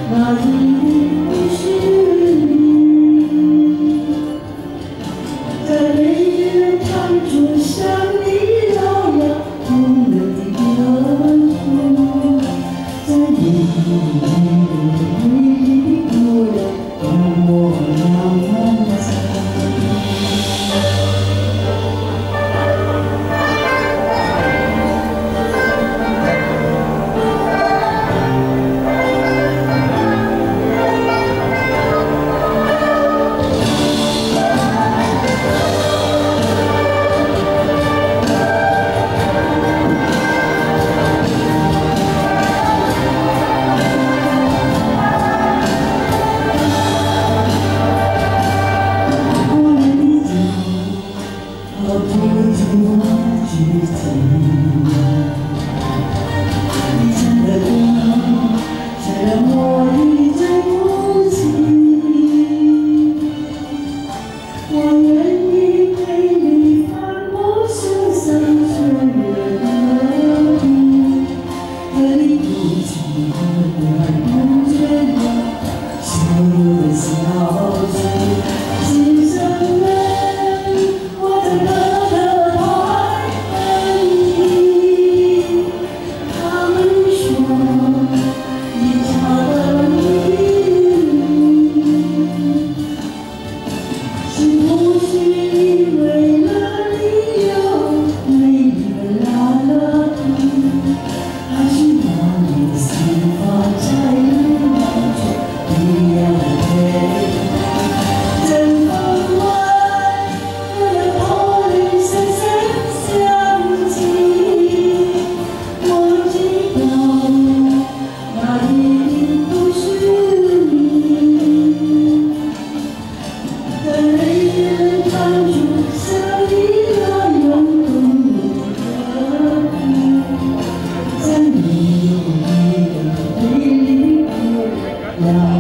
那一定不是你，在泪眼看着向你遥遥无人的途，在你的里不要让我浪漫在。 你真的更好，才让我一直不弃。我愿意陪你翻过世上最远的地，和你不弃不倦的所有的消息，今生愿我在等。 Yeah.